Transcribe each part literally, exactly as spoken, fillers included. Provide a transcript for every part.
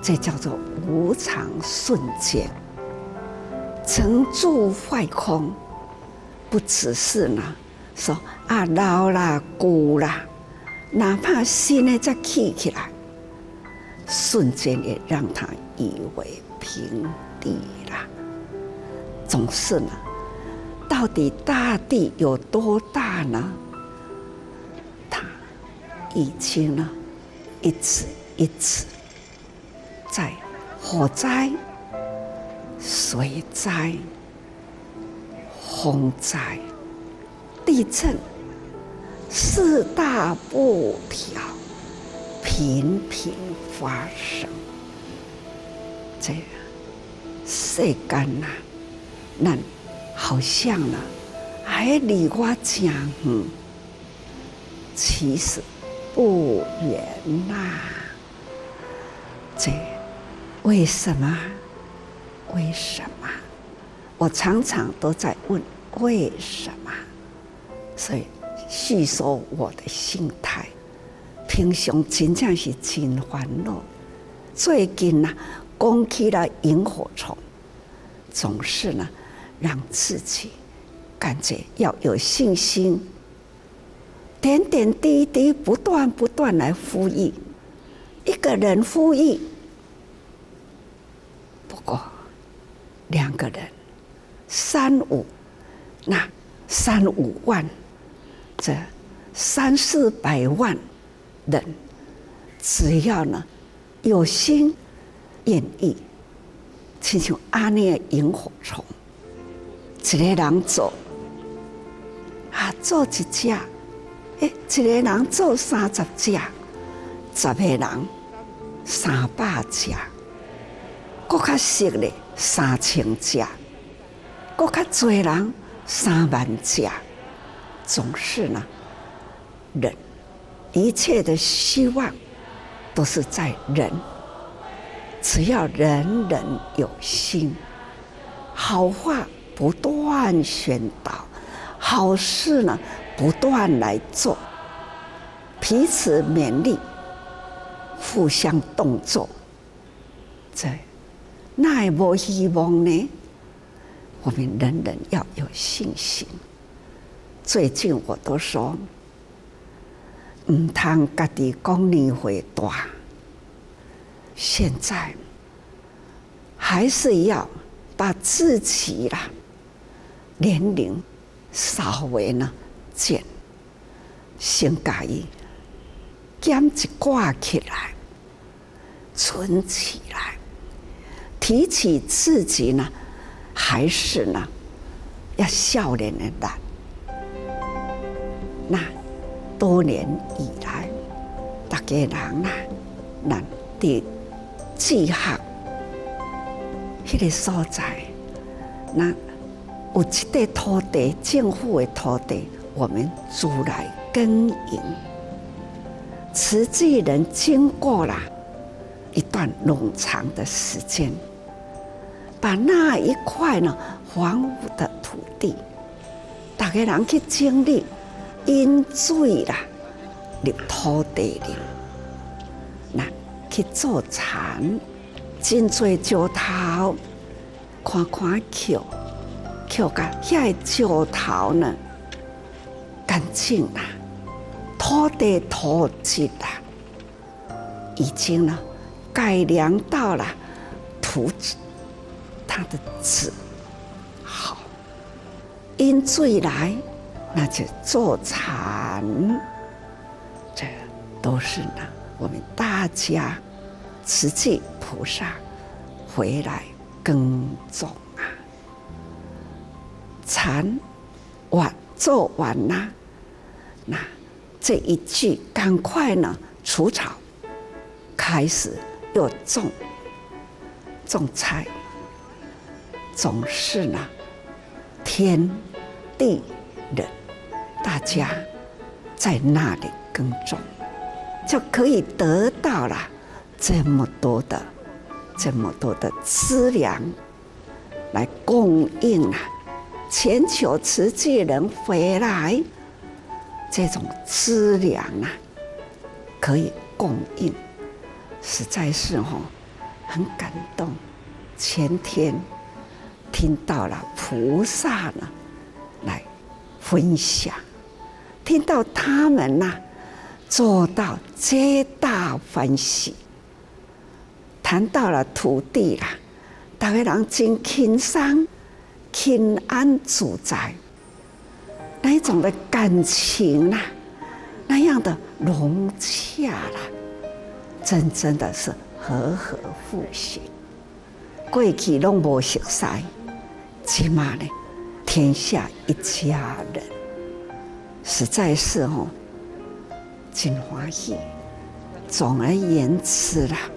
这叫做无常瞬间，成住坏空，不只是呢说啊老啦古啦，哪怕新的再起起来，瞬间也让它夷为平地啦。总是呢，到底大地有多大呢？它已经呢，一直一直在火灾、水灾、洪灾、地震四大不调频频发生。这个世间呐，咱好像呢还离我真远，其实不远呐。这为什么？为什么？我常常都在问为什么。所以叙说我的心态，平常真正是真烦恼。最近呢、啊，讲起了萤火虫，总是呢让自己感觉要有信心，点点滴滴不断不断来呼吁，一个人呼吁，不过两个人，三五，那三五万，这三四百万人，只要呢有心愿意，亲像阿那萤火虫，一个人做，啊做一只，诶，一个人做三十只，十个人三百只，搁较熟咧三千只，搁较侪人三万只。总是呢，人一切的希望都是在人，只要人人有心，好话不断宣导，好事呢不断来做，彼此勉励，互相动作，这哪会无希望呢？我们人人要有信心。最近我都说，唔通家己讲年岁大，现在还是要把自己啦年龄稍微呢减，先家己减一挂起来，存起来，提起自己呢，还是呢要少年的人。那多年以来，大家人啊，咱伫志学迄个所在，那有一块土地，政府的土地，我们租来耕耘。慈济人经过了一段冗长的时间，把那一块呢荒芜的土地，大家人去经历。因水啦入土地里，那去做田，真多石头，看看捡，捡个遐个石头呢，干净啦，土地土质啦，已经呢改良到了土质，它的质好，因水来。那就做禅，这都是呢，我们大家慈济菩萨回来耕种啊，禅完做完啦，那这一句赶快呢除草，开始又种种菜，总是呢天地人。大家在那里耕种，就可以得到了这么多的、这么多的资粮来供应啊！全球慈济人回来，这种资粮啊，可以供应，实在是吼、哦、 很感动。前天听到了菩萨呢来分享，听到他们呐、啊、做到皆大欢喜，谈到了土地啦，大家人真轻松、平安自在，那一种的感情啦、啊，那样的融洽啦，真正的是和和互信。过去拢无熟悉，起码呢，天下一家人，实在是哦，真欢喜。总而言之啦，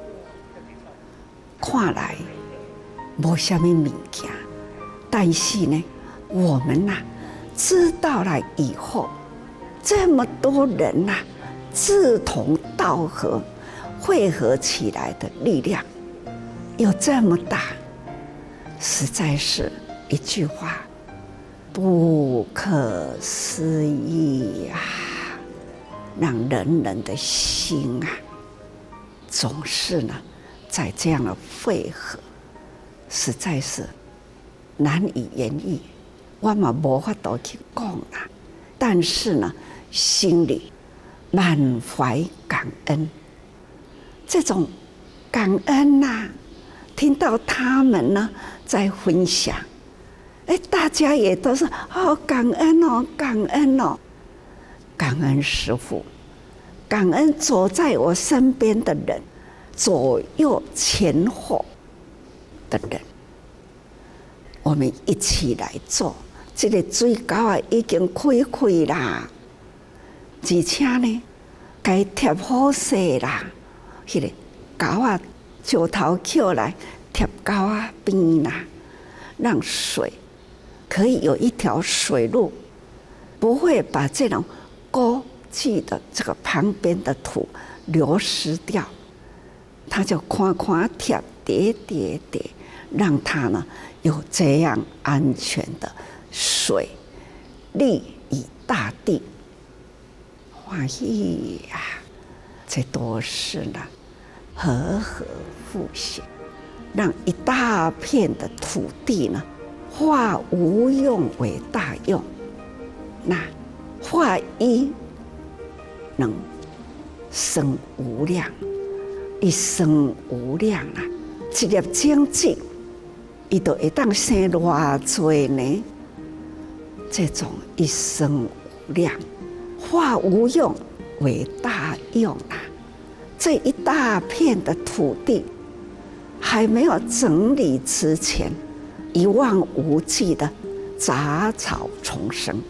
看来无什么物件，但是呢，我们呐、啊、知道了以后，这么多人呐、啊、志同道合，汇合起来的力量。有这么大，实在是一句话，不可思议啊！让人人的心啊，总是呢，在这样的汇合，实在是难以言喻，我嘛无法度去讲啦。但是呢，心里满怀感恩，这种感恩呐、啊。听到他们呢在分享，哎，大家也都是哦，感恩哦，感恩哦，感恩师父，感恩走在我身边的人，左右前后的人，我们一起来做。这个水沟啊已经开开啦，而且呢，该贴好势啦，迄、那个沟啊。石头捡来贴沟啊边啦，让水可以有一条水路，不会把这种沟迹的这个旁边的土流失掉。它就宽宽贴叠叠叠，让它呢有这样安全的水利于大地。欢喜呀，这都是呢。和和互信，让一大片的土地呢，化无用为大用。那化一能生无量，一生无量啊！一粒种子，伊就会当生偌多呢？这种一生无量，化无用为大用啊！这一大片的土地还没有整理之前，一望无际的杂草丛生，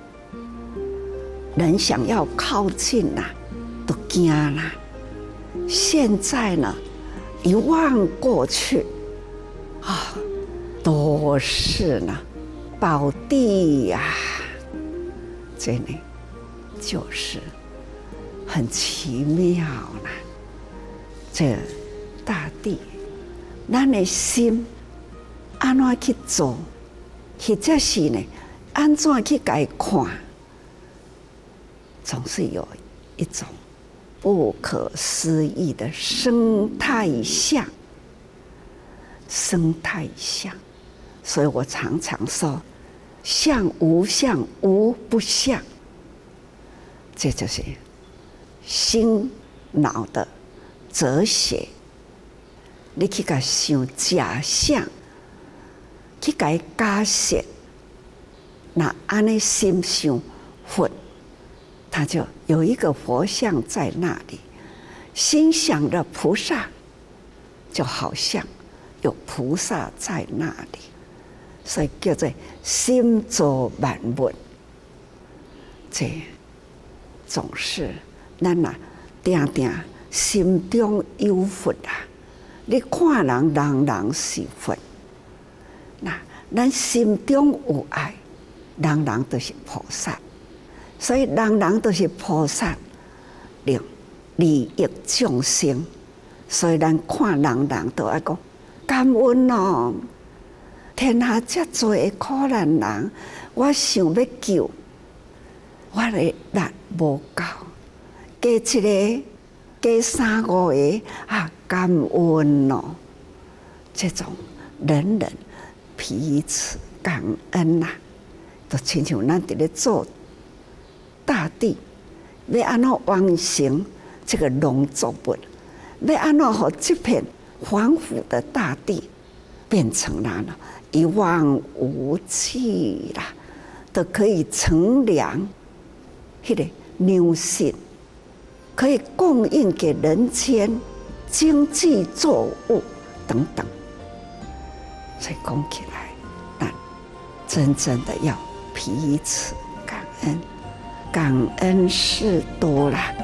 人想要靠近呐、啊，都惊啦。现在呢，一望过去，啊，都是呢宝地呀、啊，这呢就是很奇妙啦。这大地，咱的心安怎去做，或者是呢，安怎去改看，总是有一种不可思议的生态相。生态相，所以我常常说，相无相，无不相。这就是心脑的哲学，你去甲想假象，去甲加设，那安尼心想佛，他就有一个佛像在那里，心想的菩萨，就好像有菩萨在那里，所以叫做心作万物。这总是咱呐，定定。心中有佛啊！你看人，人人是佛。那咱心中有爱，人人都是菩萨。所以人人都是菩萨，利利益众生。所以咱看人人都爱讲感恩哦！天下遮多的苦难人，我想要救，我的力无够，加一个。 家三五个啊，感恩哦，这种人人彼此感恩呐、啊，就亲像咱伫咧做大地，要安怎完成这个农作物，要安怎让这片黄腐的大地变成了呢一望无际啦，都可以乘凉，迄个牛信可以供应给人间经济作物等等。所以讲起来，那真正的要彼此感恩，感恩事多啦。